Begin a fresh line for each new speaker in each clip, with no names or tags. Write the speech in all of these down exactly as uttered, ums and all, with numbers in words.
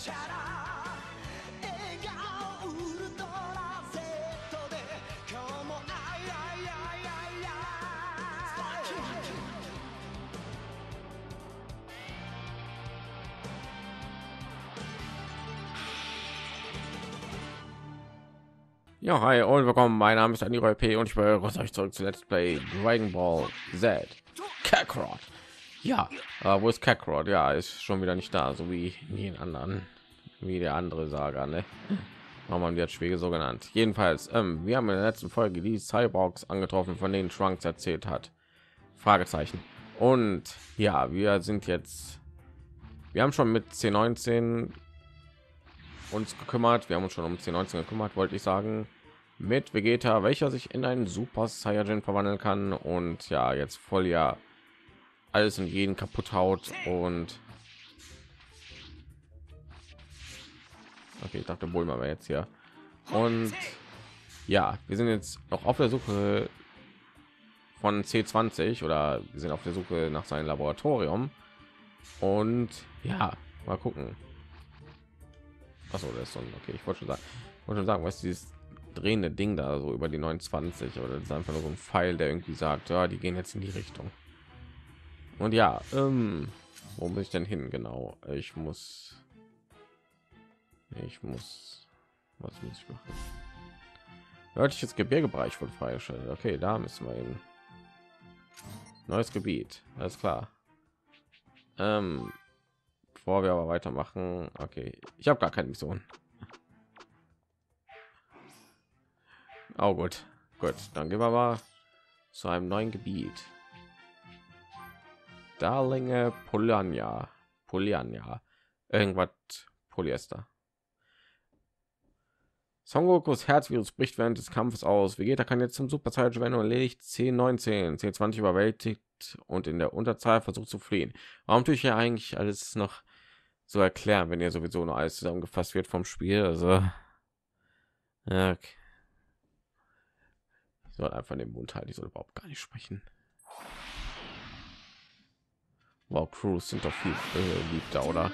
Ja, hi und willkommen. Mein Name ist Aniro P. und ich begrüße euch zurück zu Let's Play Dragon Ball Z. Kakarot. Ja, äh, wo ist Kakarot? Ja, ist schon wieder nicht da, so wie jeden anderen, wie der andere Saga, ne? Warum man wird Schwege so genannt. Jedenfalls, ähm, wir haben in der letzten Folge die Cyborgs angetroffen, von denen Trunks erzählt hat. Fragezeichen. Und ja, wir sind jetzt, wir haben schon mit C neunzehn uns gekümmert. Wir haben uns schon um C neunzehn gekümmert, wollte ich sagen, mit Vegeta, welcher sich in einen Super Saiyajin verwandeln kann und ja, jetzt voll ja alles und jeden kaputt haut. Und okay, ich dachte Bulma wäre jetzt hier. Und ja, wir sind jetzt noch auf der Suche von C zwanzig, oder wir sind auf der Suche nach seinem Laboratorium. Und ja, mal gucken. Achso, das ist so ein, okay, ich wollte schon sagen, wollte schon sagen, was dieses drehende Ding da so über die neunundzwanzig, oder das ist einfach nur so ein Pfeil, der irgendwie sagt, ja, die gehen jetzt in die Richtung. Und ja, ähm, wo muss ich denn hin? Genau, ich muss, ich muss, was muss ich machen? Nördliches Gebirgebereich von freigestellt. Okay, da müssen wir hin. Neues Gebiet, alles klar. Ähm, bevor wir aber weitermachen, okay, ich habe gar keine Mission. Oh gut, gut, dann gehen wir mal zu einem neuen Gebiet. Darlinge Polania, Poliania, irgendwas Polyester. Son Gokus Herzvirus bricht während des Kampfes aus. Vegeta kann jetzt zum Super Saiyajin werden und erledigt C neunzehn, C zwanzig überwältigt und in der Unterzahl versucht zu fliehen. Warum tue ich ja eigentlich alles noch so erklären, wenn ihr sowieso nur alles zusammengefasst wird vom Spiel? Also ja, okay. Ich soll einfach den Mund halten, ich soll überhaupt gar nicht sprechen. Wow, Crews sind doch viel beliebter, oder?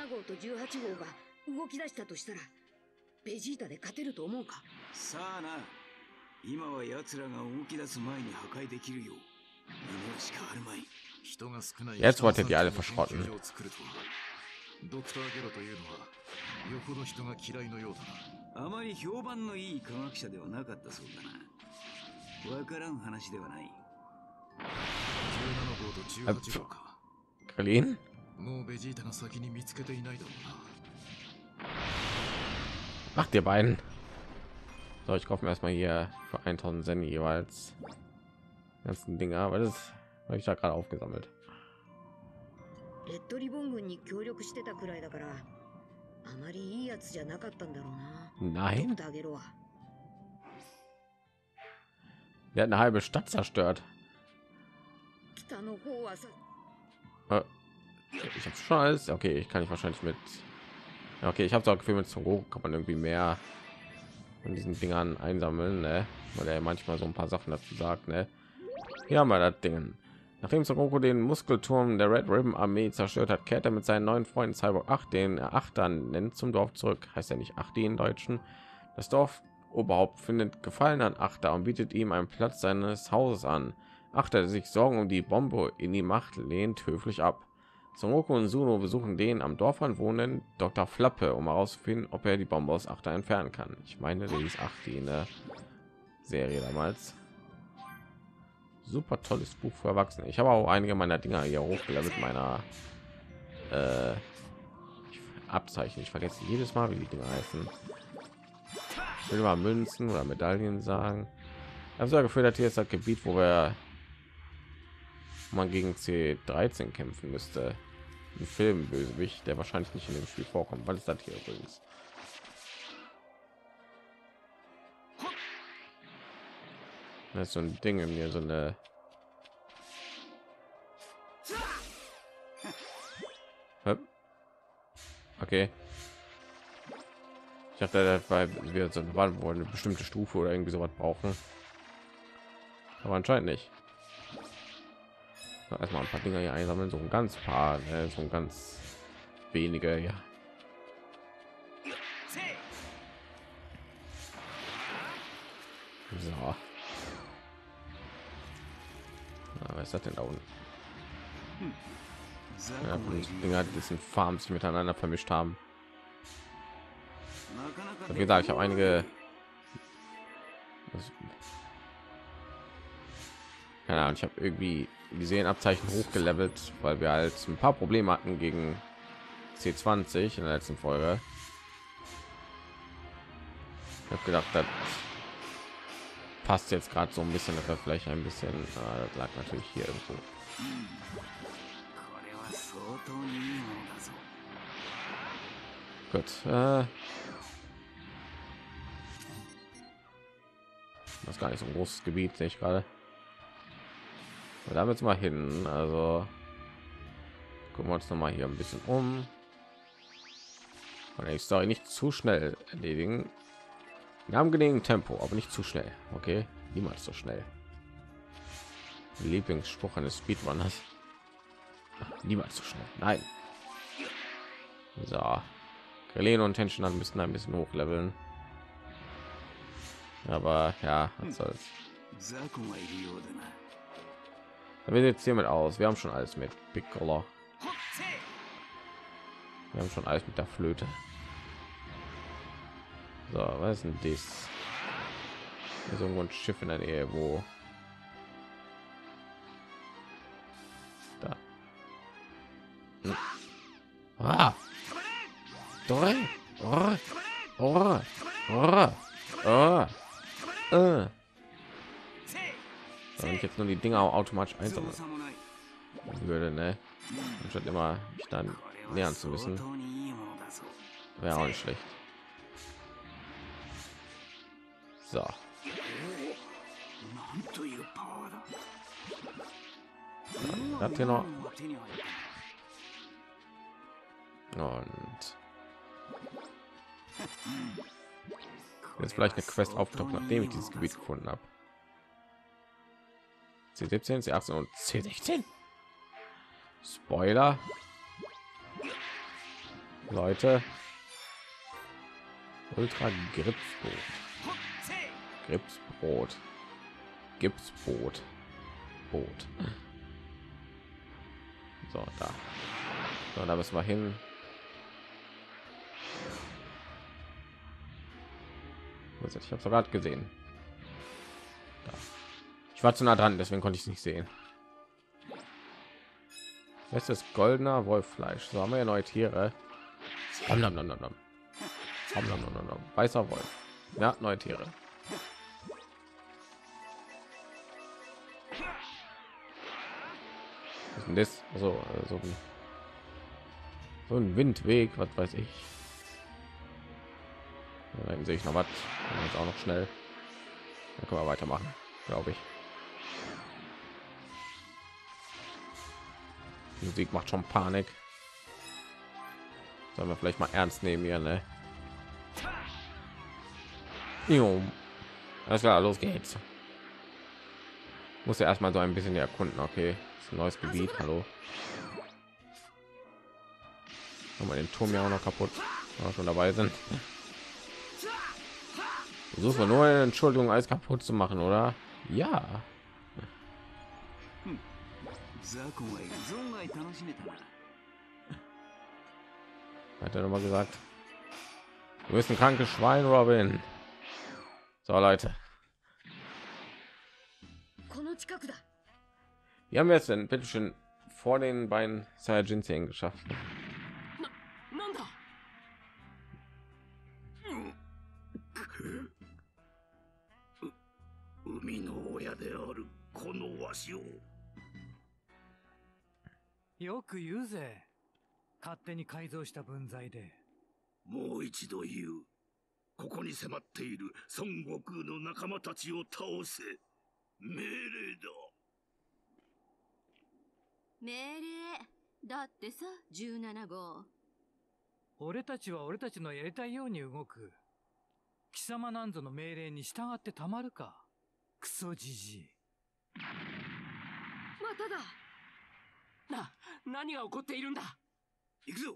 ベジータで勝てると思うか。さあな。今は奴らが動き出す前に破壊できるよう祈るしかあるまい。人が少ない。
Jetzt wollt ihr die alle verschrotten.
ドクターゲロというのはよほど人が嫌いのようだな。あまり評判のいい科学者ではなかったそうだな。わからん話ではない。じゅうなな号とじゅうはち号か。
Kalin?
もうベジータが先に見つけていないだろうな。
Macht ihr beiden. So, ich kaufe mir erstmal hier für tausend Yen jeweils ganzen Dinger, aber das habe ich da gerade aufgesammelt. Nein. Der hat eine halbe Stadt zerstört. Äh, ich habe schon alles. Okay, ich kann ich wahrscheinlich mit. Okay, ich habe so ein Gefühl, mit Son Goku kann man irgendwie mehr von diesen Dingern einsammeln, ne? Weil er manchmal so ein paar Sachen dazu sagt, ne? Hier haben wir das Ding. Nachdem Son Goku den Muskelturm der Red Ribbon Armee zerstört hat, kehrt er mit seinen neuen Freunden Cyborg acht, den er Achtern nennt, zum Dorf zurück. Heißt ja nicht Acht in Deutschen. Das Dorf Oberhaupt findet Gefallen an Achter und bietet ihm einen Platz seines Hauses an. Achter, der sich Sorgen um die Bombe in die Macht, lehnt höflich ab. Son Goku und Suno besuchen den am Dorf wohnen Doktor Flappe, um herauszufinden, ob er die Bombe aus Achter entfernen kann. Ich meine, der ist acht in der Serie damals. Super tolles Buch für Erwachsene. Ich habe auch einige meiner Dinger hier hochgelevelt, meiner äh, Abzeichen. Ich vergesse jedes Mal, wie die Dinger heißen. Ich will mal Münzen oder Medaillen sagen. Also das Gefühl, dass hier ist das Gebiet, wo wir man gegen C dreizehn kämpfen müsste. Ein Filmbösewicht, der wahrscheinlich nicht in dem Spiel vorkommt. Was ist das hier übrigens? Das ist so ein Ding in mir, so eine okay. Ich dachte, das war wir so eine, eine bestimmte Stufe oder irgendwie so was brauchen, aber anscheinend nicht. Erstmal ein paar Dinger hier einsammeln, so ein ganz paar, ne, so ein ganz wenige, ja. So. Na, was ist das denn da unten? Ja, Dinger, die diesen Farms sich miteinander vermischt haben. Wie gesagt, ich habe einige. Keine Ahnung, ich habe irgendwie die Sehenabzeichen hochgelevelt, weil wir halt ein paar Probleme hatten gegen C zwanzig in der letzten Folge. Ich habe gedacht, das passt jetzt gerade so ein bisschen, dass wir vielleicht ein bisschen, äh, das lag natürlich hier irgendwo. Gut, äh, das ist gar nicht so ein großes Gebiet, sehe ich gerade. Da jetzt mal hin, also gucken wir uns noch mal hier ein bisschen um. Und die Story nicht zu schnell erledigen. In einem angenehmen Tempo, aber nicht zu schnell. Okay, niemals so schnell. Lieblingsspruch eines Speedrunners. Niemals so schnell. Nein. So. Galen und Tension müssen ein bisschen hochleveln. Aber ja, was soll's. Wir jetzt hiermit aus. Wir haben schon alles mit Piccolo. Wir haben schon alles mit der Flöte. So, was ist denn das? Hier ist irgendwo ein Schiff in der Nähe, wo da. Hm. Ah. Drei. Oh. Oh. Oh. Oh. Äh. Wenn ich jetzt nur die Dinger automatisch einsammeln würde, ne? Anstatt immer mich dann lernen zu müssen, wäre auch nicht schlecht. So. Das hier noch. Und jetzt vielleicht eine Quest auftaucht, nachdem ich dieses Gebiet gefunden habe. C siebzehn, C achtzehn und C sechzehn. Spoiler. Leute. Ultra Gripsbrot. Gripsbrot. Gipsbrot. Boot. So, da. So, da müssen wir hin. Ich habe sogar gesehen. Da. Ich war zu nah dran, deswegen konnte ich es nicht sehen. Das ist goldener Wolffleisch. So haben wir ja neue Tiere. Nom, nom, nom, nom, nom. Nom, nom, nom, nom, nom. Weißer Wolf. Ja, neue Tiere. Was ist denn das? So, so ein, so ein Windweg, was weiß ich. Dann sehe ich noch was. Jetzt auch noch schnell. Dann können wir weitermachen, glaube ich. Die Musik macht schon Panik. Sollen wir vielleicht mal ernst nehmen hier, ne? Jo. Alles klar, los geht's. Muss ja erstmal so ein bisschen erkunden. Okay, das ist ein neues Gebiet. Hallo. Haben wir den Turm ja auch noch kaputt, wenn wir schon dabei sind. Versuchen wir nur eine Entschuldigung, alles kaputt zu machen, oder? Ja. Hat er noch mal gesagt. Du bist ein krankes Schwein, Robin. So, Leute. Wie haben wir es denn bitte schön vor den beiden Saiyajin geschafft?
よく言うぜ。勝手に改造した分際で。
もう一度言う。ここに迫っている孫悟空の仲間たちを倒せ。命令だ。
命令だってさ、じゅうなな号。
俺たちは俺たちのやりたいように動く。貴様なんぞの命令に従ってたまるか。クソじじい。
まただ。
な、何が起こっているんだ。
行くぞ。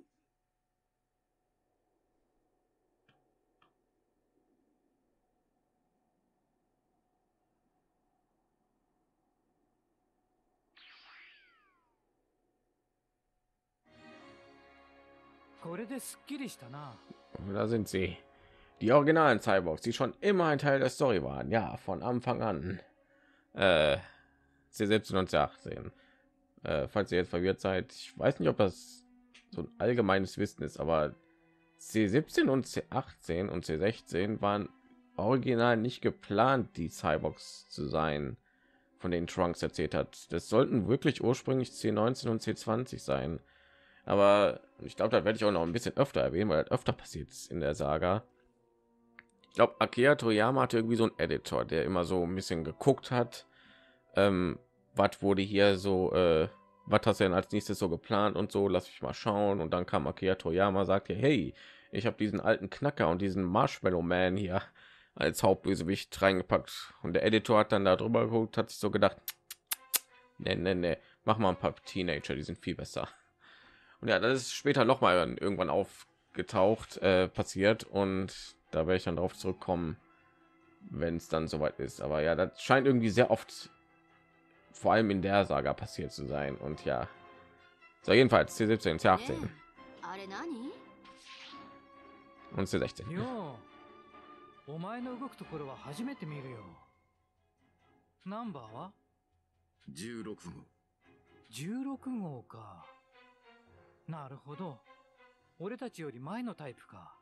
これですっきりしたな。
Da sind sie. Die originalen Cyborgs, die schon immer ein Teil der Story waren. Ja, von Anfang an. Äh, C siebzehn und C achtzehn. Äh, falls ihr jetzt verwirrt seid, ich weiß nicht, ob das so ein allgemeines Wissen ist, aber C siebzehn und C achtzehn und C sechzehn waren original nicht geplant, die Cyborgs zu sein, von denen Trunks erzählt hat. Das sollten wirklich ursprünglich C neunzehn und C zwanzig sein. Aber ich glaube, da werde ich auch noch ein bisschen öfter erwähnen, weil das öfter passiert in der Saga. Ich glaube, Akira Toriyama hatte irgendwie so einen Editor, der immer so ein bisschen geguckt hat, ähm, was wurde hier so, äh, was hast du denn als nächstes so geplant und so, lass mich mal schauen. Und dann kam Akira Toriyama, sagte, hey, ich habe diesen alten Knacker und diesen Marshmallow Man hier als Hauptbösewicht reingepackt. Und der Editor hat dann da drüber geguckt, hat sich so gedacht, ne, ne, ne, mach mal ein paar Teenager, die sind viel besser. Und ja, das ist später noch mal irgendwann aufgetaucht, äh, passiert, und da werde ich dann darauf zurückkommen, wenn es dann soweit ist. Aber ja, das scheint irgendwie sehr oft, vor allem in der Saga, passiert zu sein. Und ja, so jedenfalls C siebzehn, C achtzehn
あれ何？
und C sechzehn.
よう、お前の動くところは初めて見るよ。ナンバーは
じゅうろくごう。
じゅうろくごうか。なるほど。俺たちより前のタイプか。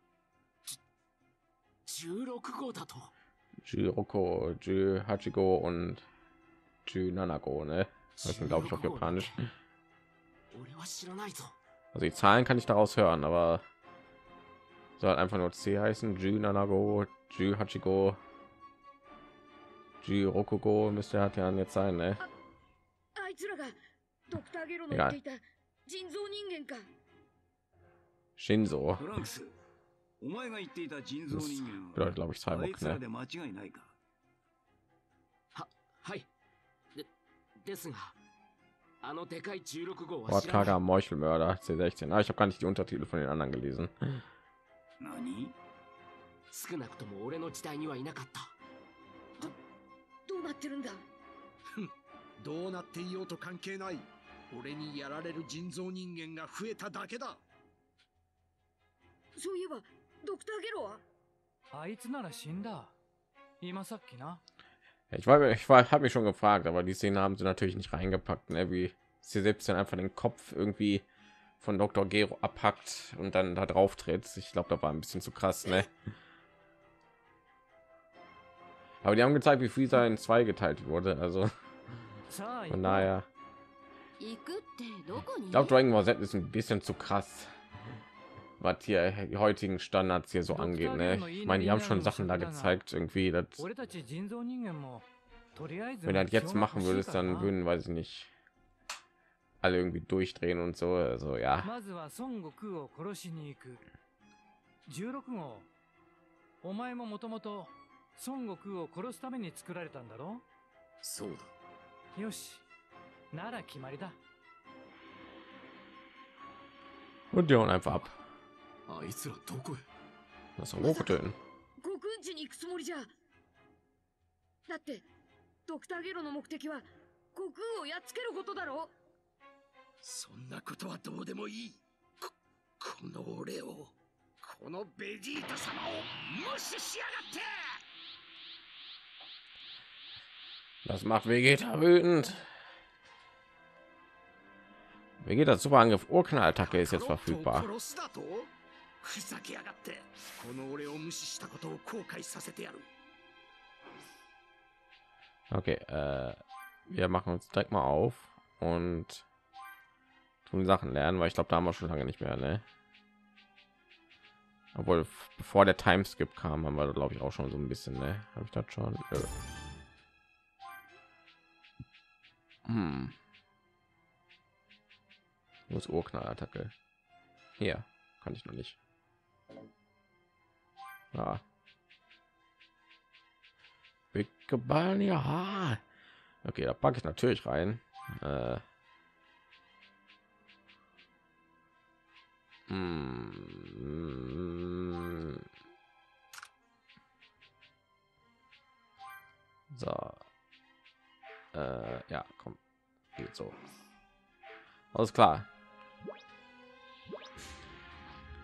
じゅうろくごうだと。
Jiroko, Jihachigo und Junanago, ne? Das sind, glaube ich, auf Japanisch.
俺は知らないぞ。
Also die Zahlen kann ich daraus hören, aber soll einfach nur C heißen. Junanago, Jihachigo, Jirokugo müsste hat ja jetzt sein, ne?
あいつらがドクターゲロの言っていた人造人間か。
Shinzo.
トランクス、お前が言っていた人造
Das
人
bedeutet,
間
glaube ich,
はあい
Cyborg,
つら
ne?
で間違いないか。
は、はい。で、ですが、あのでかいじゅうろくごうは知らない。
Wortkarger Meuchelmörder C sechzehn. Ah, ich habe gar nicht die Untertitel von den anderen gelesen.
何？
少なくとも俺の時代にはいなかった。
どうなってるんだ。
どうなっていようと関係ない。俺にやられる人造人間が増えただけだ。
そういえばドクターゲロは。
あいつなら死んだ。今さっきな。
Ich war, ich war, habe mich schon gefragt, aber die Szene haben sie natürlich nicht reingepackt, ne? Wie C siebzehn einfach den Kopf irgendwie von Doktor Gero abhackt und dann da drauf tritt. Ich glaube, da war ein bisschen zu krass, ne? Aber die haben gezeigt, wie Freezer in zwei geteilt wurde, also
さあ、
von daher.
行くってどこに？
Ich glaube, Dragon Ball Z ist ein bisschen zu krass, was hier die heutigen Standards hier so angeht, ne? Ich meine, die haben schon Sachen da gezeigt, irgendwie, dass
俺たち人造人間もとりあえず
wenn du das jetzt machen würdest, dann würden, weiß ich nicht, alle irgendwie durchdrehen und so, also ja.
まずは孫悟空を殺しに行く。じゅうろくごう、お前ももともと孫悟空を殺すために作られたんだろ。
そうだ。
よし、なら決まりだ。
Und die hauen einfach ab.
あいつらどこへ？
Das ist auch hochtöten.
悟空んちに行くつもりじゃ。だってドクターゲロの目的は悟空をやっつけることだろ。
そんなことはどうでもいい。こ、この俺を、このベジータ様を無視しやがって。
Das macht Vegeta wütend. Vegetas Superangriff Urknall-Attacke ist jetzt verfügbar.
ふざけやがって。この俺を無視したことを後悔させてやる。
Okay, äh, wir machen uns direkt mal auf und tun Sachen lernen, weil ich glaube, da haben wir schon lange nicht mehr, ne? Obwohl, bevor der Timeskip kam, haben wir, glaube ich, auch schon so ein bisschen, ne? Habe ich das schon? Äh. Hm. Wo ist Urknall-Attacke? Hier, kann ich noch nicht. Ja. Big Ball, ja. Okay, da packe ich natürlich rein. Äh. Mm. So. Äh, ja, komm. Geht so. Alles klar.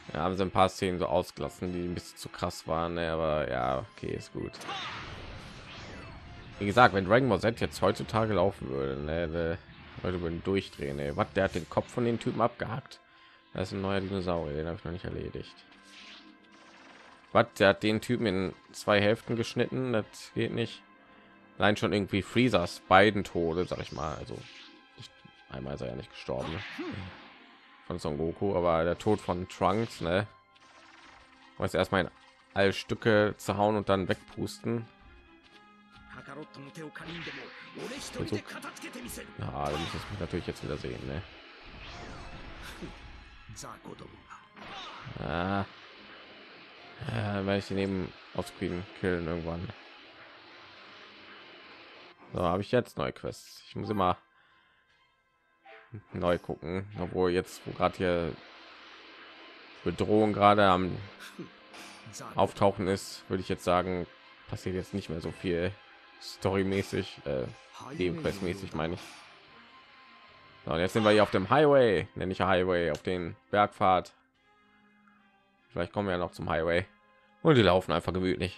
Ja, haben sie ein paar Szenen so ausgelassen, die ein bisschen zu krass waren, ne? Aber ja, okay, ist gut. Wie gesagt, wenn Dragon Ball Z jetzt heutzutage laufen würde, ne, ne, Leute würden durchdrehen. Ey. Was, der hat den Kopf von den Typen abgehackt. Das ist ein neuer Dinosaurier, den habe ich noch nicht erledigt. Was, der hat den Typen in zwei Hälften geschnitten, das geht nicht. Allein schon irgendwie Freezers beiden Tode, sag ich mal. Also nicht, einmal ist er ja nicht gestorben, ne? Von Son Goku, aber der Tod von Trunks, ne? Weiß erstmal in alle Stücke zu hauen und dann wegpusten. So. Ja, da muss ich mich natürlich jetzt wieder sehen, ne? Ah. Ja, wenn ich den eben offscreen killen irgendwann. So, habe ich jetzt neue Quests. Ich muss immer neu gucken, obwohl jetzt, wo gerade hier Bedrohung gerade am Auftauchen ist, würde ich jetzt sagen, passiert jetzt nicht mehr so viel storymäßig, äh, Nebenquest-mäßig meine ich. So, und jetzt sind wir hier auf dem Highway, nenne ich Highway, auf den Bergpfad. Vielleicht kommen wir ja noch zum Highway und die laufen einfach gemütlich.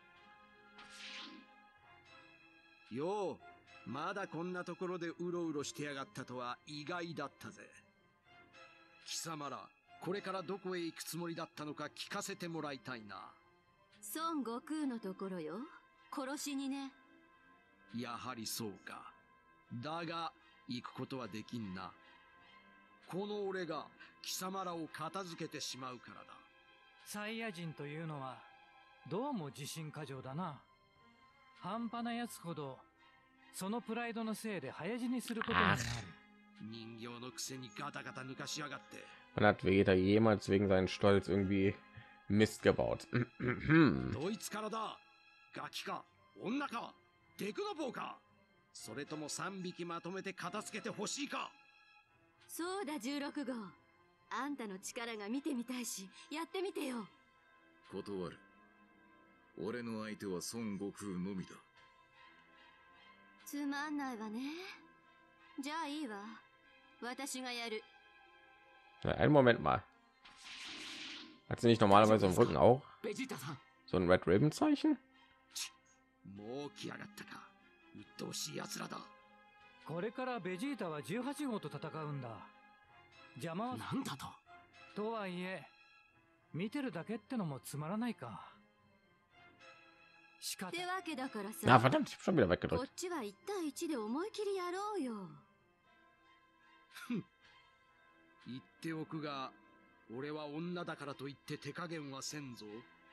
よう、まだこんなところでうろうろしてやがったとは意外だったぜ。貴様ら、これからどこへ行くつもりだったのか聞かせてもらいたいな。
孫悟空のところよ。殺しにね。
やはりそうか。だが、行くことはできんな。この俺が貴様らを片付けてしまうからだ。
サイヤ人というのはどうも自信過剰だな。半端なやつほどそのプライドのせいで早死にすることになる。
人形のくせにガタガタ抜かしやがって。
Man hat Vegeta jemals wegen seinen Stolz irgendwie Mist gebaut.
どいつからだ。ガキか女かデクノボーか。それとも三匹まとめて片付けてほしいか。
そうだじゅうろく号。あんたの力が見てみたいし、やってみてよ。
断る。俺の相手は孫悟空のみだ。
つまんないわね。じゃあいいわ。私がやる。
Einen Moment mal. Hat sie nicht normalerweise im Rücken auch so ein Red Ribbon Zeichen?
もう来やがったか。うっとうしい奴らだ。
これからベジータはじゅうはち号と戦うんだ。邪魔はなんだと。とはいえ、見てるだけってのもつまらないか。仕方。
ってわけだからさ。
Ah, verdammt, ich hab schon wieder
こ
weggedrückt.
っちはいち対いちで思い切りやろうよ。
言っておくが、俺は女だからといって手加減はせんぞ。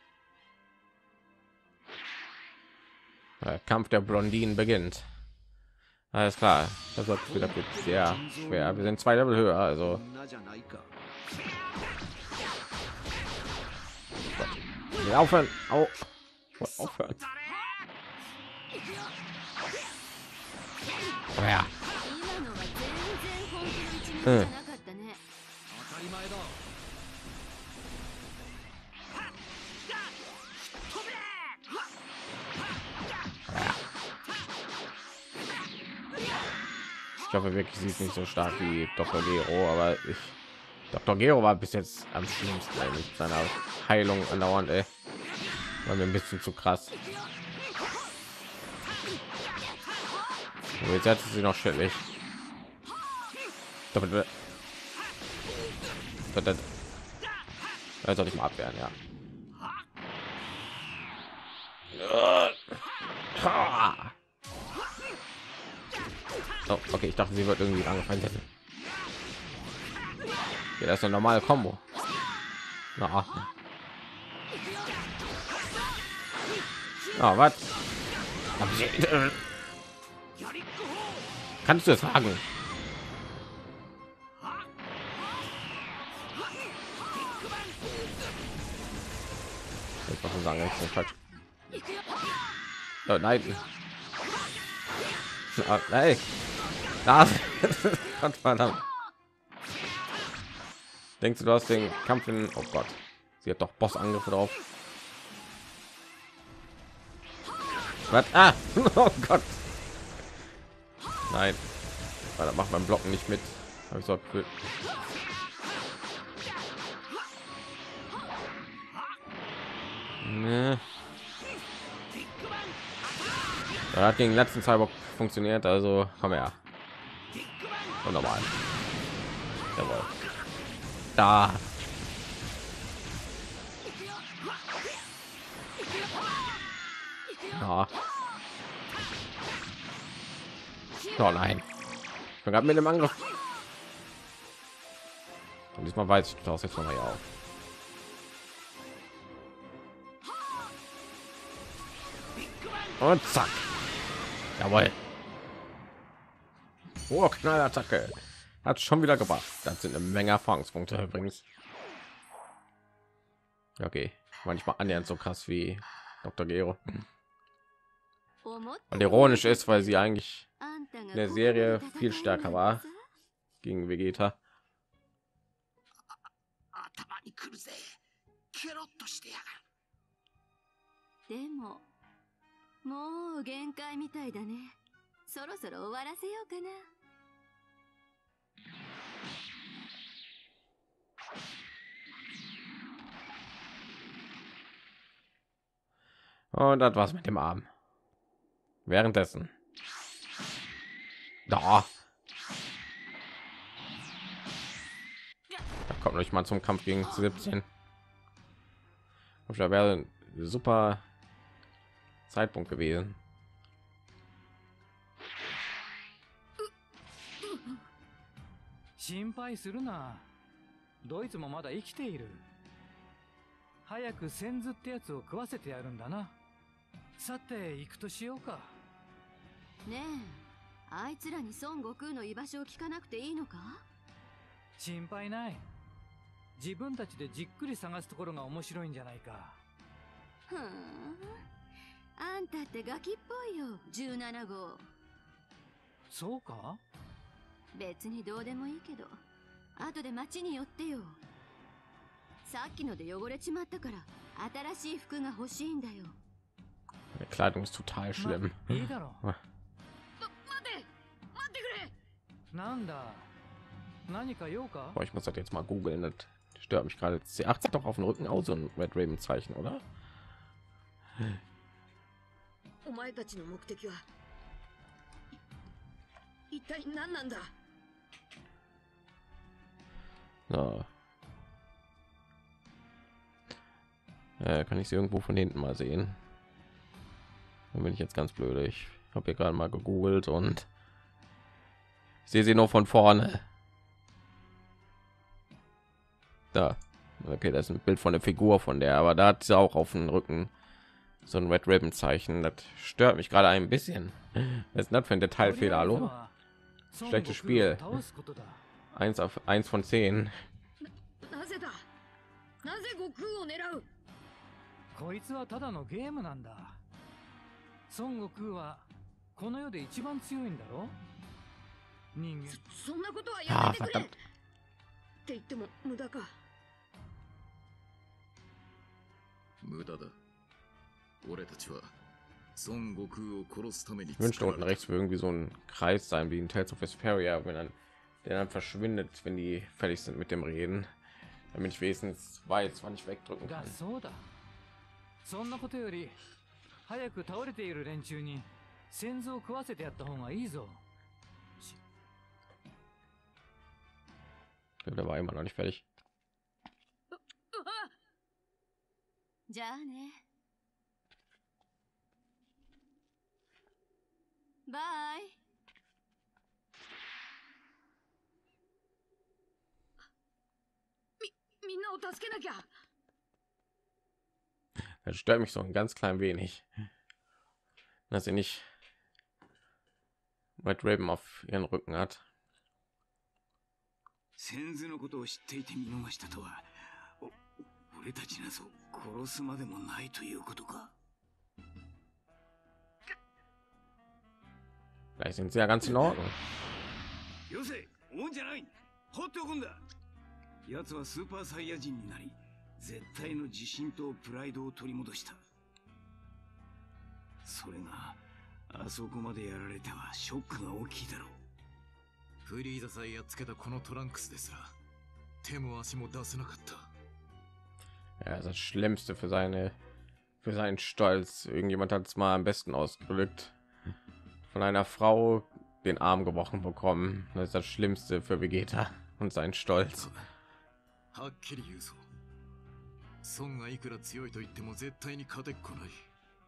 Der Kampf der Blondinen beginnt. Alles klar, das wird wieder sehr schwer. Wir sind zwei Level höher, also wir aufhören. Au. Aufhören. Oh ja. Hm. Ich hoffe wirklich, sie ist nicht so stark wie Doktor Gero, aber ich Doktor Gero war bis jetzt am schlimmsten ey, mit seiner Heilung andauernd, ey. War mir ein bisschen zu krass. Und jetzt hat sie noch schädlich. Das soll ich mal abwehren, ja. Oh, okay, ich dachte, sie wird irgendwie angefallen hätte. Ja, das ist eine normale Combo. Na. Oh, was? Kannst du es sagen? Ich muss sagen, ich bin falsch. Oh, nein. Oh, nein. Das Gott verdammt. Denkst du, du hast den Kampf in... Oh Gott. Sie hat doch Bossangriffe drauf. Was? Ah! Oh Gott. Nein. Weil macht beim Blocken nicht mit. Habe ich so gefühlt. Ne. Er hat gegen den letzten Cyborg funktioniert, also komm her. Und normal. Jawohl. Da. Ja. Oh nein. Ich bin gerade mit dem Angriff. Und diesmal weiß ich, du tauchst jetzt noch mal hier auf. Und zack. Jawohl. Oh, Knallattacke. Hat schon wieder gebracht. Das sind eine Menge Erfahrungspunkte übrigens. Okay. Manchmal annähernd so krass wie Doktor Gero. Und ironisch ist, weil sie eigentlich in der Serie viel stärker war gegen Vegeta.
頭にくるぜ。ケロッとしてやがる。
でももう限界みたいだね。そろそろ終わらせようかな。
Und das war's mit dem Arm. Währenddessen. Da. Da kommt euch mal zum Kampf gegen siebzehn. Da wäre ein super Zeitpunkt gewesen.
Shinpaiするな。ドイツもまだ生きている。早く先頭ってやつを食わせてやるんだな。さて行くとしようか。
ねえ、あいつらに孫悟空の居場所を聞かなくていいのか？
心配ない。自分たちでじっくり探すところが面白いんじゃないか。
ふん、あんたってガキっぽいよ、じゅうなな号。
そうか？
別にどうでもいいけど、後で町に寄ってよ。さっきので汚れちまったから新しい服が欲しいんだよ。
Die Kleidung ist total schlimm.
いいだろう。
ま、待って待ってくれ。
なんだ。何か用か？
Boah, ich muss das jetzt mal googeln. Das stört mich gerade. C acht sieht doch auf dem Rücken aus, so ein Red Raven Zeichen, oder?
お前たちの目的は一体何なんだ？
So. Äh, kann ich sie irgendwo von hinten mal sehen? Dann bin ich jetzt ganz blöd. Ich habe hier gerade mal gegoogelt und ich sehe sie nur von vorne. Da. Okay, das ist ein Bild von der Figur von der, aber da hat sie auch auf dem Rücken so ein Red Ribbon Zeichen. Das stört mich gerade ein bisschen. Was ist das für ein Detailfehler? Hallo? Schlechtes Spiel. Eins auf eins von zehn.
なぜだ？なぜ悟空を狙う？
こいつはただのゲームなんだ。孫悟空はこの世で一番強いんだろ？人間。
そんなことはやめてくれ。
あー、
って言っても無駄か。
無駄だ。俺たちは孫悟空を殺すために。
Ich wünschte unten rechts würde irgendwie so ein Kreis sein wie in Tales of Vesperia, wenn dann der dann verschwindet, wenn die fertig sind mit dem Reden, damit ich wenigstens weiß, wann ich wegdrücken kann.
そうだ。そんなことより早く倒れている連中に先祖を食わせてやった方がいいぞ。
Der war immer noch nicht fertig.
じゃあね。バイ。
み、みんなを助けなきゃ。
Das stört mich so ein ganz klein wenig, dass sie nicht Red Raven auf ihren Rücken hat.
先祖のことを知っていて見逃したとは、お俺たちなぞ殺すまでもないということか。
Vielleicht sind sie ja ganz in Ordnung.
よせ、おんじゃない。放っておくんだ。奴はスーパーサイヤ人になり、絶対の自信とプライドを取り戻した。それがあそこまでやられてはショックが大きいだろう。
フリーザさえやっつけたこのトランクスですら手も足も出せなかった。
Ja, das Schlimmste für seine für seinen Stolz. Irgendjemand hat es mal am besten ausgedrückt. Von einer Frau den Arm gebrochen bekommen. Das ist das Schlimmste für Vegeta und seinen Stolz.
はっきり言うぞ。孫がいくら強いと言っても絶対に勝てっこない。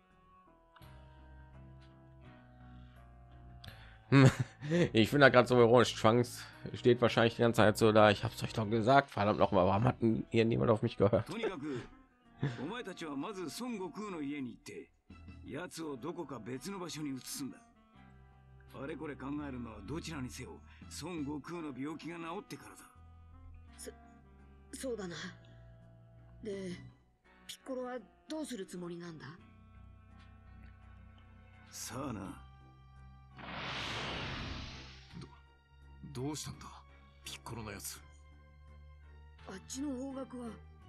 Ich finde da gerade so ironisch. Trunks steht wahrscheinlich die ganze Zeit so da. Ich habe es euch doch gesagt. Verdammt noch mal, warum hat denn hier niemand auf mich gehört?
とにかくお前たちはまず孫悟空の家に行って奴をどこか別の場所に移すんだ。あれこれ考えるのはどちらにせよ孫悟空の病気が治ってからだ。
そそうだな。でピッコロはどうするつもりなんだ？
さあな。
どどうしたんだピッコロのやつ。
あっちの方角は。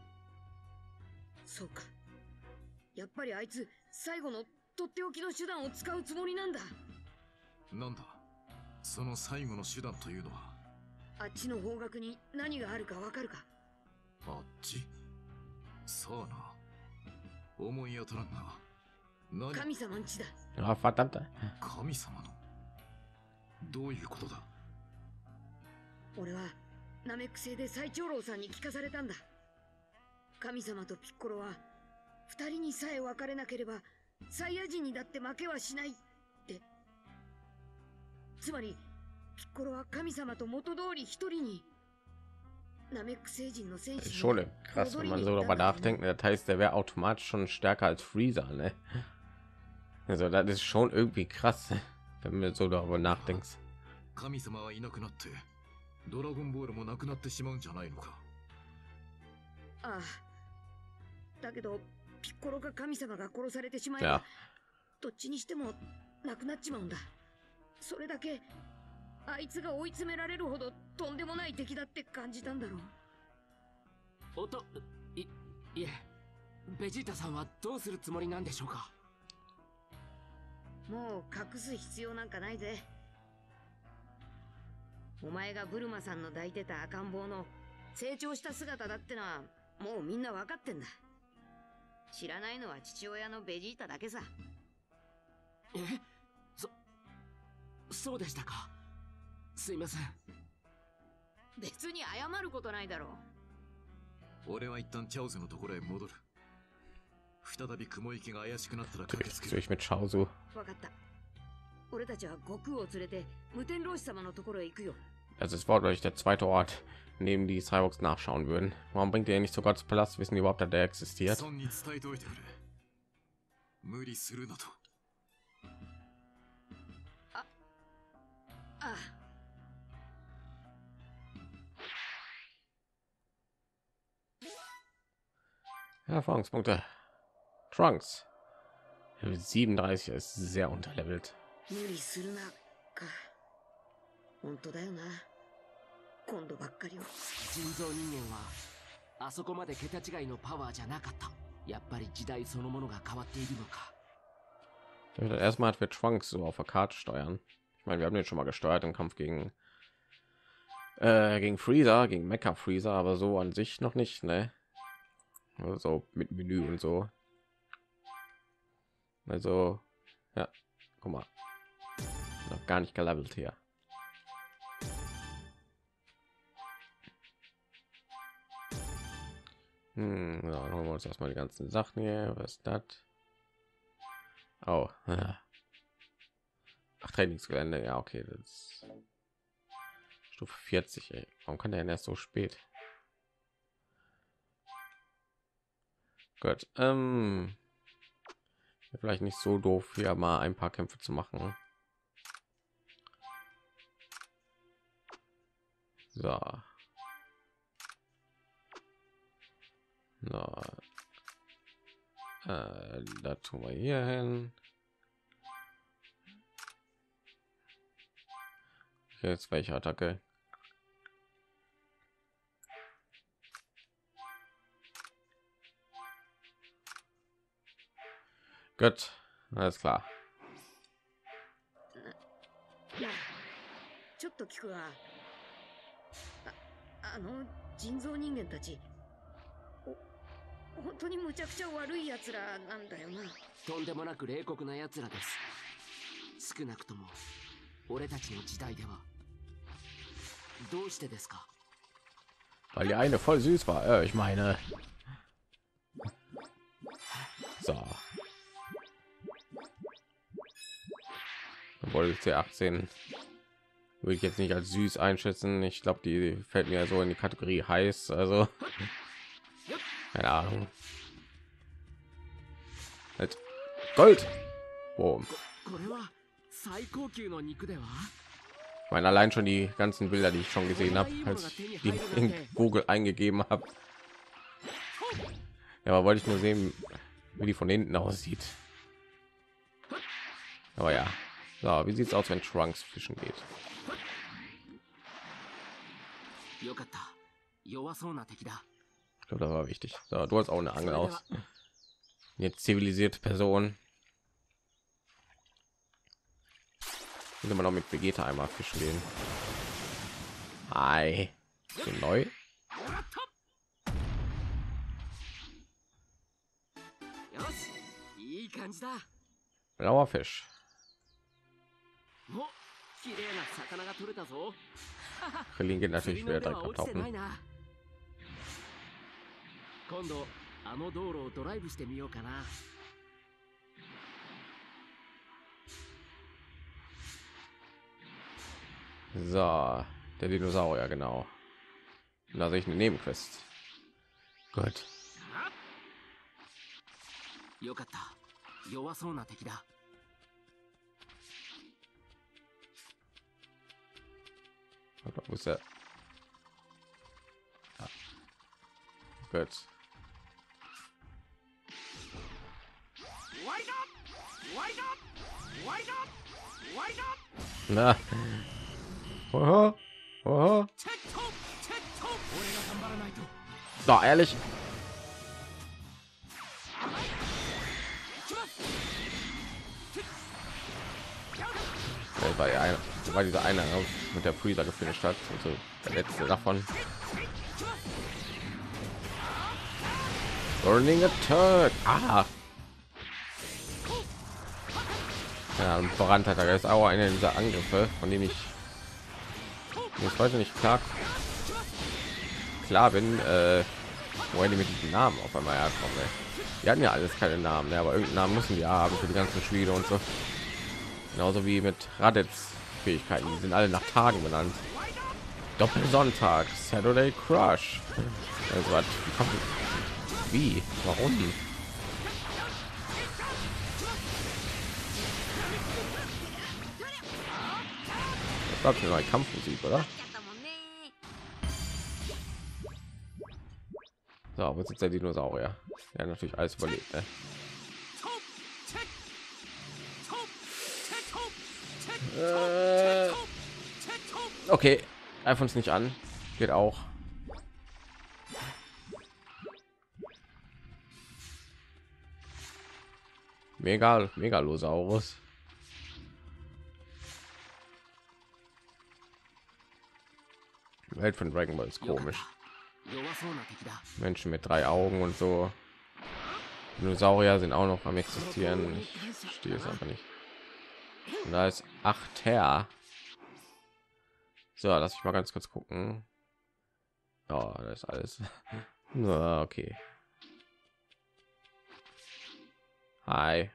そうか、やっぱりあいつ最後のとっておきの手段を使うつもりなんだ。
なんだその最後の手段というのは。
あっちの方角に何があるかわかるか？
あっちさあな、思い当たらんな。何？
神様んちだ。
Ah, verdammt.
神様のどういうことだ？
俺はナメック星で最長老さんに聞かされたんだ。神様とピッコロは二人にさえ分かれなければサイヤ人にだって負けはしないって。つまりピッコロは神様と元通り一人に。ナメック星人の戦士
Schon krass, wenn man so darüber nachdenkt. Das heißt, der wäre automatisch schon stärker als Freezer, ne? Also das ist schon irgendwie krass, wenn du so darüber nachdenkst.
神様はいなくなってドラゴンボールもなくなってしまうんじゃないのか。
ああ、だけどピッコロが神様が殺されてしまえば、
Ja.
どっちにしてもなくなっちまうんだ。それだけあいつが追い詰められるほどとんでもない敵だって感じたんだろう。
おといいえ、ベジータさんはどうするつもりなんでしょうか？
もう隠す必要なんかないぜ。お前がブルマさんの抱いてた赤ん坊の成長した姿だってのはもうみんな分かってんだ。知らないのは父親のベジータだけさ。
え、そそうでしたか。すいません。
別に謝ることないだろう。
俺は一旦チャオズのところへ戻る。再び雲行きが怪しくなったら駆けつけ
Soll
る。
ich mit Chaozu?
分かった。俺たちは悟空を連れて無天老師様のところへ行くよ。
Das ist wortwörtlich der zweite Ort, in dem die Cyborgs nachschauen würden. Warum bringt ihr nicht zu Gottes Palast? Wissen die überhaupt, dass der existiert?
孫に伝えておいてくれ。無理するなと。
ああ。
Erfahrungspunkte. Trunks. siebenunddreißig ist sehr unterlevelt.
無理するなか。本当だよな。今度ばっかりは。
人造人間はあそこまで桁違いのパワーじゃなかった。やっぱり時代そのものが変わっているのか。
Erstmal hat wir Trunks so auf der Karte steuern. Ich meine, wir haben den schon mal gesteuert im Kampf gegen äh, gegen Freezer, gegen Mecha Freezer, aber so an sich noch nicht, ne? So mit Menü und so. Also ja, guck mal, noch gar nicht gelevelt hier. Hm, ja, dann holen wir uns erstmal die ganzen Sachen hier. Was ist das? Oh, ja. Ach, Trainingsgelände, ja, okay, das ist Stufe vierzig. Ey. Warum kann der denn erst so spät? Gut, ähm, vielleicht nicht so doof, hier mal ein paar Kämpfe zu machen. So. So. Äh, da tun wir hier hin. Jetzt welche Attacke? Gut, alles klar.
ちょっと聞くわ。あ、あの人造人間たち、お、 本当にむちゃくちゃ悪い奴らなんだよな。
とんでもなく冷酷な奴らです。少なくとも俺たちの時代では。どうしてですか？
Weil die eine voll süß war. Ja, ich meine. So. Obwohl C achtzehn würde ich jetzt nicht als süß einschätzen. Ich glaube, die fällt mir so in die Kategorie heiß. Also keine Ahnung. Halt. Gold. Boom. Ich meine, allein schon die ganzen Bilder, die ich schon gesehen habe, als ich die in Google eingegeben habe. Ja, aber wollte ich nur sehen, wie die von hinten aussieht. Aber ja, so, wie sieht es aus, wenn Trunks fischen geht? Ich glaube, das war wichtig. So, du hast auch eine Angel aus. Jetzt zivilisierte Person. Sind wir noch mit Vegeta einmal fischen gehen. Hi. So neu. Blauer Fisch. Krillin geht natürlich wieder direkt abtauchen.
今度あの道路をドライブしてみようかな。
So, der Dinosaurier, genau. Da sehe ich eine Nebenquest. Gut.
よかった。弱そうな敵だ。
Wo ist er? Ah. Gut. Na. Oha. Oha. Doch, ehrlich. Das war, ja eine, das war dieser eine mit der Freezer gefinisht hat, also der letzte davon. Burning Attack. Ah. Ja, voran hat er ist auch einer dieser Angriffe, von denen ich bis heute nicht klar klar bin, äh, woher die mit diesem Namen auf einmal herkommen. Ey. Die hatten ja alles keine Namen, ne? Aber irgendeinen Namen müssen die haben für die ganzen Spiele und so. Genauso wie mit Raditz Fähigkeiten, die sind alle nach Tagen benannt. Doppelsonntag, Saturday Crush. Also, was, wie, kommt, wie? Warum? Das war schon ein Kampfmusik, oder? So, wo sitzt der Dinosaurier? Ja, natürlich alles überlebt. Ne? Äh, okay, greif uns nicht an, geht auch. Mega, Megalosaurus. Die Welt von Dragon Ball ist komisch. Menschen mit drei Augen und so. Dinosaurier sind auch noch am existieren. Ich verstehe es aber nicht. Und da ist acht her. So, lass ich mal ganz kurz gucken. Ja, das ist alles. So, okay. Hi.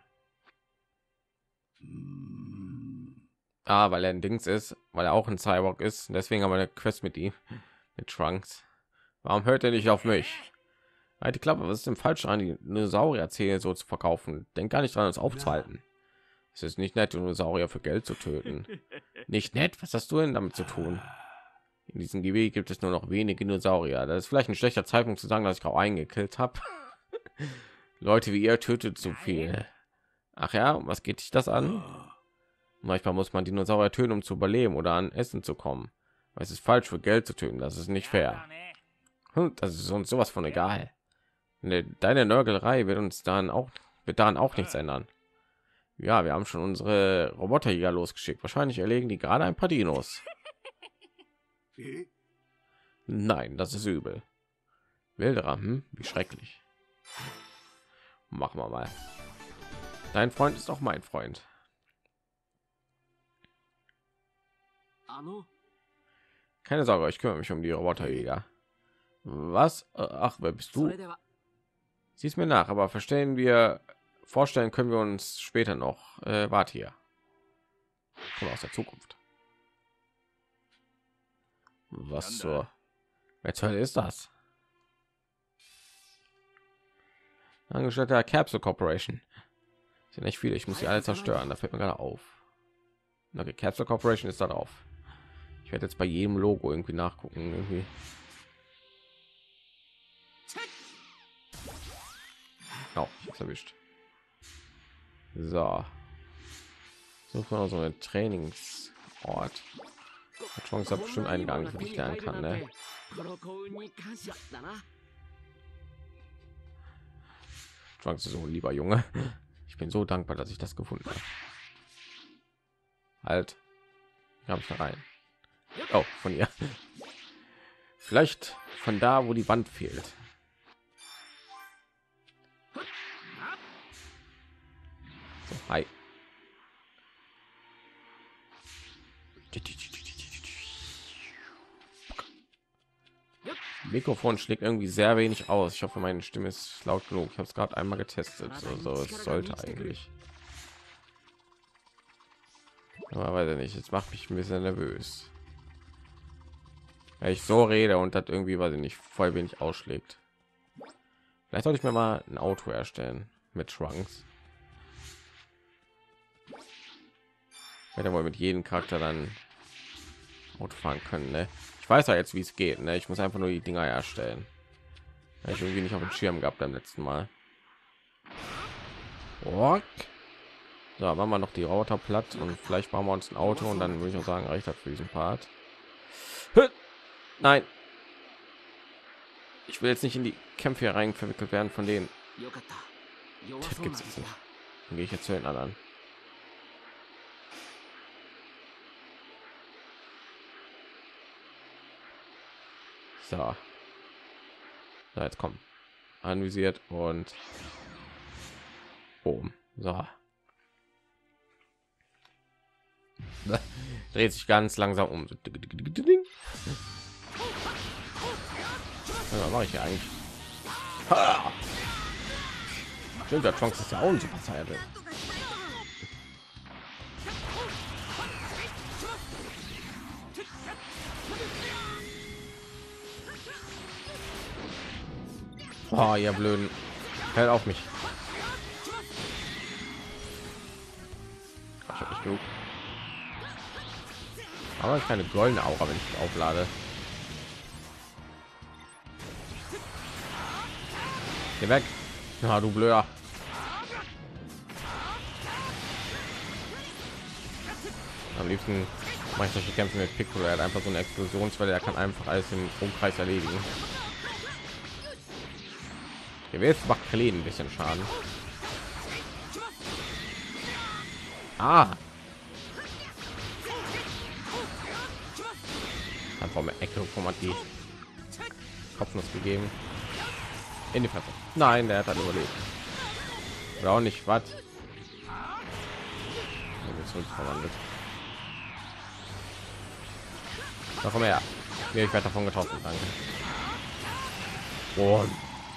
Ah, weil er ein Dings ist, weil er auch ein Cyborg ist. Deswegen haben wir eine Quest mit ihm, mit Trunks. Warum hört er nicht auf mich? Halt die Klappe, was ist denn falsch an, die Dinosaurier-Zähne so zu verkaufen? Denk gar nicht dran, uns aufzuhalten. Es ist nicht nett, Dinosaurier für Geld zu töten. Nicht nett? Was hast du denn damit zu tun? In diesem Gebiet gibt es nur noch wenige Dinosaurier. Das ist vielleicht ein schlechter Zeitpunkt zu sagen, dass ich gerade eingekillt habe. Leute wie ihr tötet zu viel. Ach ja, was geht dich das an? Manchmal muss man Dinosaurier töten, um zu überleben oder an Essen zu kommen. Es ist falsch, für Geld zu töten. Das ist nicht fair. Hm, das ist uns sowas von egal. Deine Nörgelei wird uns dann auch wird daran auch nichts ändern. Ja, wir haben schon unsere Roboterjäger losgeschickt. Wahrscheinlich erlegen die gerade ein paar Dinos. Nein, das ist übel. Wilderer, hm? Wie schrecklich. Machen wir mal. Dein Freund ist auch mein Freund.
あの
Keine Sorge, ich kümmere mich um die Roboterjäger. Was? Äh, Ach, wer bist
そ
du?
れでは
Sieh's mir nach, aber verstehen wir, vorstellen können wir uns später noch. Äh, warte hier. Komm aus der Zukunft. Was zur... Wer zur Hölle ist das? Angestellter der Capsule Corporation. Sind nicht viele, ich muss sie alle zerstören. Da fällt mir gerade auf. Okay, Capsule Corporation ist da drauf. Ich werde jetzt bei jedem Logo irgendwie nachgucken. Irgendwie. Oh, ich hab's erwischt. So. Suchen wir so einen Trainingsort. Die Chance hat bestimmt einige Angriffe, die ich lernen kann, ne?
この幸運に感謝だな
Chance so, lieber Junge. Ich bin so dankbar, dass ich das gefunden habe. Halt. Habe ich da rein. Oh, von ihr. Vielleicht von da, wo die Wand fehlt. So, hi. Mikrofon schlägt irgendwie sehr wenig aus. Ich hoffe, meine Stimme ist laut genug. Ich habe es gerade einmal getestet, also es sollte eigentlich. Aber weiß ich nicht. Jetzt macht mich ein bisschen nervös, weil ich so rede und das irgendwie, weiß ich nicht, voll wenig ausschlägt. Vielleicht sollte ich mir mal ein Auto erstellen mit Trunks. Ich werde wohl mit jedem Charakter dann Auto fahren können, ne? Ich weiß ja jetzt, wie es geht, ne? Ich muss einfach nur die Dinger erstellen. Weil ich irgendwie nicht auf dem Schirm gehabt beim letzten Mal. Ok. So, machen wir noch die Roboter platt und vielleicht bauen wir uns ein Auto und dann würde ich auch sagen, reicht das für diesen Part. Nein. Ich will jetzt nicht in die Kämpfe hier rein verwickelt werden von denen.
よかった
Tipp gibt's jetzt nicht. Dann gehe ich jetzt zu den anderen. So. So, jetzt kommen. Anvisiert und oben. So. Dreht sich ganz langsam um. So. Was mache ich hier eigentlich? Ha! Stimmt, der Trunks ist ja auch ein Super Saiyan. Oh, ihr blöden. Hört auf mich. Ich hab nicht genug. Aber keine goldene Aura, wenn ich auflade. Geh weg. Ja, du blöder. Am liebsten mache ich solche Kämpfe mit Piccolo. Er hat einfach so eine Explosionswelle. Er kann einfach alles im Umkreis erledigen. Jetzt macht Krillin ein bisschen Schaden. Ah. Einfach mit Ecke hat die Kopfnuss gegeben. In die Fresse. Nein, der hat dann überlebt. Oder auch nicht, was? Verwandelt. Da komm her. Ja, ich werde davon getroffen, danke. Und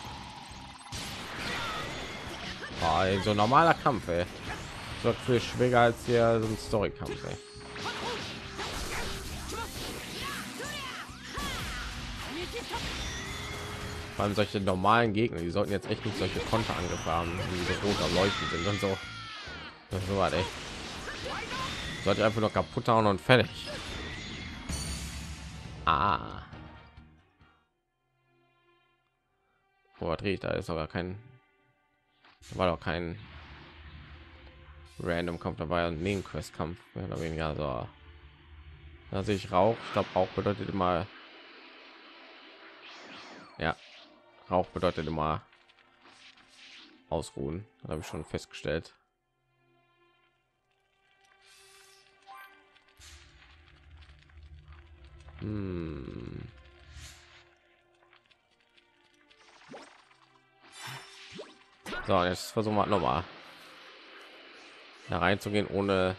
oh, so normaler Kampf, ey. So viel schwieriger als hier so ein Story-Kampf, ey. Vor allem solche normalen Gegner, die sollten jetzt echt nicht solche Konterangriffe haben, die so rot am Leuchten sind und so. Das ist so was, ey. Sollte ich einfach nur kaputt hauen und fertig. Ah. Boah, drehe ich da ist aber kein, war doch kein Random Kampf, da war ja ein Nebenquest Kampf, mehr oder weniger. So, da sehe ich Rauch. Ich glaube, Rauch bedeutet immer, ja, Rauch bedeutet immer ausruhen. Das habe ich schon festgestellt. Hm. So, jetzt versuchen wir noch mal da reinzugehen, ohne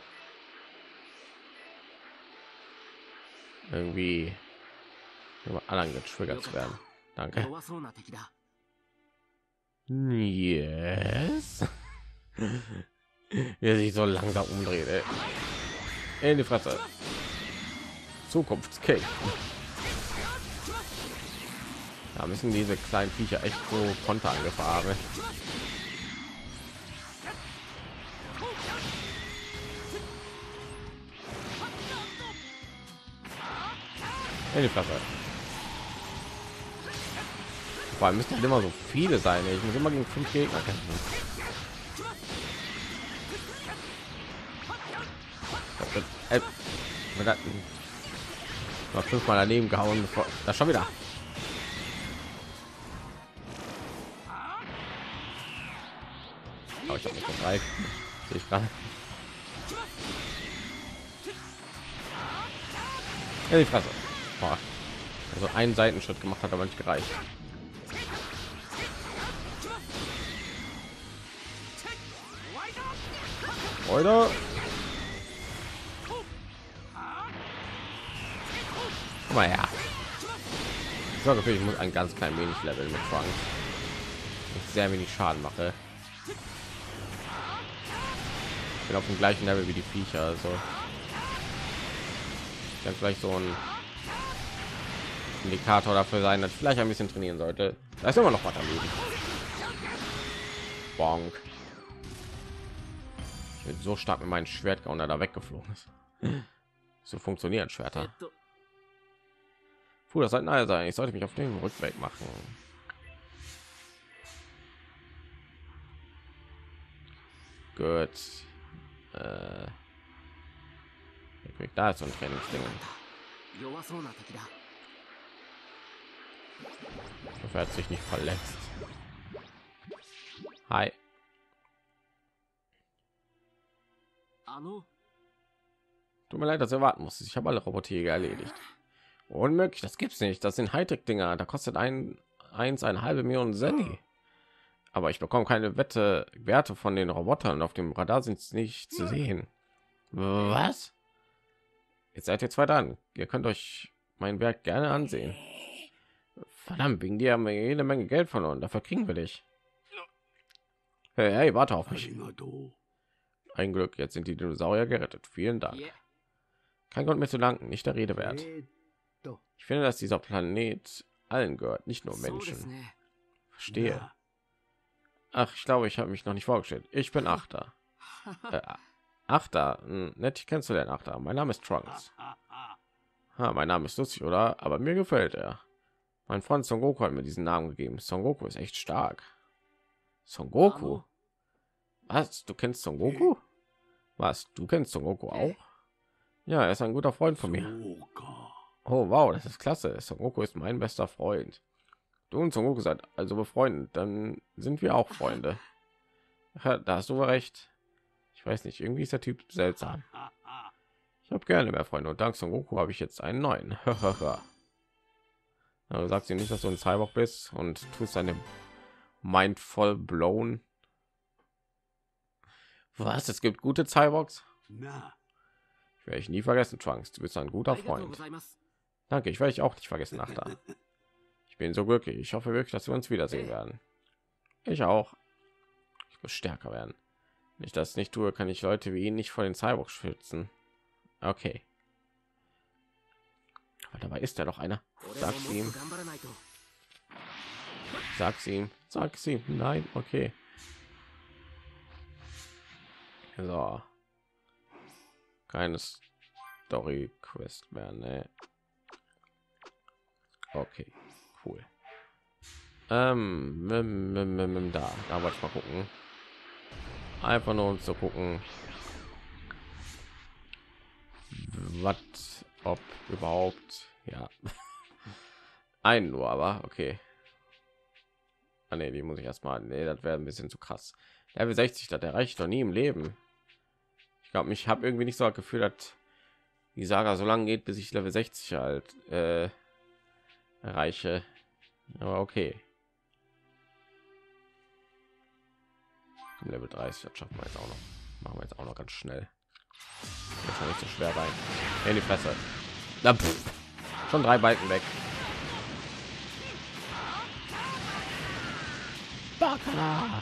irgendwie über anderen getriggert zu werden. Danke.
弱そうな敵だ。
Yes. Wie er sich so langsam umdreht. Ey. In die Fresse. Zukunftskick. Da müssen diese kleinen Viecher echt so Konter angefahren. In die Fresse. Vor allem müssen halt immer so viele sein. Ich muss immer gegen fünf Gegner kämpfen. Äh, mal fünfmal daneben gehauen, bevor das schon wieder. Oh, ich habe nicht bereit. Sehe ich gerade. Ja, die Fresse. Boah. Also einen Seitenschritt gemacht hat, aber nicht gereicht. Oder? Aber ja. Ich sorge für, ich muss ein ganz klein wenig Level mit Trunks. Ich sehr wenig Schaden mache. Ich bin auf dem gleichen Level wie die Viecher, also dann vielleicht so ein Indikator dafür sein, dass ich vielleicht ein bisschen trainieren sollte. Da ist immer noch was am Leben. Bonk. Ich bin so stark mit meinem Schwert und da weggeflogen ist. So funktionieren Schwerter. Puh, das sollte nahe sein. Ich sollte mich auf den Rückweg machen. Gut. Äh, da ist so ein Trainingsding. Er hat sich nicht verletzt. Hi. Tut mir leid, dass ihr warten musst. Ich habe alle Roboter erledigt. Unmöglich, das gibt's nicht. Das sind Hightech-Dinger. Da kostet ein eins eine halbe Million Senni. Aber ich bekomme keine Wette Werte von den Robotern. Auf dem Radar sind sie nicht zu sehen. Was? Jetzt seid ihr zwei dran. Ihr könnt euch mein Werk gerne ansehen. Verdammt, wegen dir haben wir jede Menge Geld verloren. Dafür kriegen wir dich. Hey, hey, warte auf mich. Ein Glück, jetzt sind die Dinosaurier gerettet. Vielen Dank. Kein Grund mehr zu danken, nicht der Rede wert. Ich finde, dass dieser Planet allen gehört, nicht nur Menschen. Verstehe. Ach, ich glaube, ich habe mich noch nicht vorgestellt. Ich bin Achter. Äh, Achter, nett, ich kennst du den Achter. Mein Name ist Trunks. Ha, mein Name ist lustig, oder? Aber mir gefällt er. Mein Freund Son Goku hat mir diesen Namen gegeben. Son Goku ist echt stark. Son Goku? Was? Du kennst Son Goku? Was? Du kennst Son Goku auch? Ja, er ist ein guter Freund von mir. Oh, wow, das ist klasse. Son Goku ist mein bester Freund. Du und Son Goku seid also befreundet, dann sind wir auch Freunde. Ja, da hast du recht. Ich weiß nicht, irgendwie ist der Typ seltsam. Ich habe gerne mehr Freunde und dank Son Goku habe ich jetzt einen neuen. Du sagst ihm nicht, dass du ein Cyborg bist und tust deine Mind voll blown. Was? Es gibt gute Cyborgs? Ich werde ich nie vergessen, Trunks. Du bist ein guter Freund. Danke, ich werde ich auch nicht vergessen, Achter. Ich bin so glücklich. Ich hoffe wirklich, dass wir uns wiedersehen werden. Ich auch. Ich muss stärker werden. Wenn ich das nicht tue, kann ich Leute wie ihn nicht vor den Cyborgs schützen. Okay. Aber dabei ist er doch einer. Sag's ihm. Sag's ihm. Sag's ihm. Nein, okay. So. Keine Story Quest mehr, ne? Okay, cool. Ähm, m, m, m, m, da, da wollte ich mal gucken. Einfach nur um zu gucken, was, ob überhaupt, ja, ein nur, aber okay. Ah, nee, die muss ich erstmal, nee, das wäre ein bisschen zu krass. Level sechzig, das erreicht doch nie im Leben. Ich glaube, ich habe irgendwie nicht so das Gefühl, dass die Saga so lange geht, bis ich Level sechzig halt äh, erreiche. Aber okay. Level dreißig, das schaffen wir jetzt auch noch. Machen wir jetzt auch noch ganz schnell. Das kann nicht so schwer sein. In die Fresse. Na, pff. Schon drei Balken weg. Baka.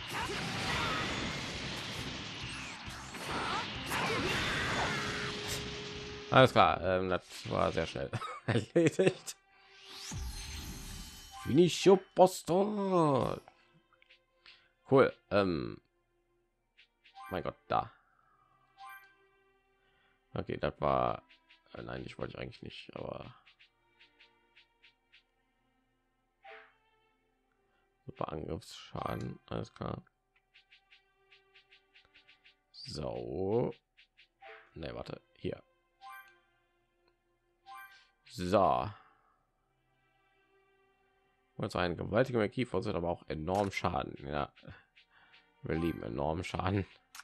Alles klar, ähm, das war sehr schnell erledigt. Finicio Posto. Cool. Ähm, mein Gott, da. Okay, das war. Äh, nein, ich wollte ich eigentlich nicht, aber. Super Angriffsschaden, alles klar. So. Ne, warte, hier. So. Und so ein gewaltiger Kiefer sind aber auch enorm Schaden. Ja, wir lieben enormen Schaden.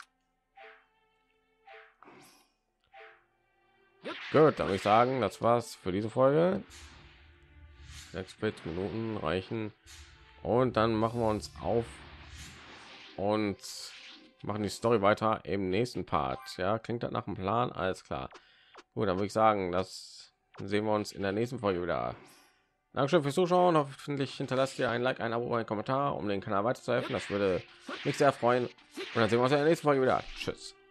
Gut, dann würde ich sagen, das war's für diese Folge. sechs Minuten reichen. Und dann machen wir uns auf und machen die Story weiter im nächsten Part. Ja, klingt das nach dem Plan? Alles klar. Gut, dann würde ich sagen, das sehen wir uns in der nächsten Folge wieder. Dankeschön fürs Zuschauen. Hoffentlich hinterlasst ihr ein Like, ein Abo, ein Kommentar, um den Kanal weiterzuhelfen. Das würde mich sehr freuen. Und dann sehen wir uns in der nächsten Folge wieder. Tschüss.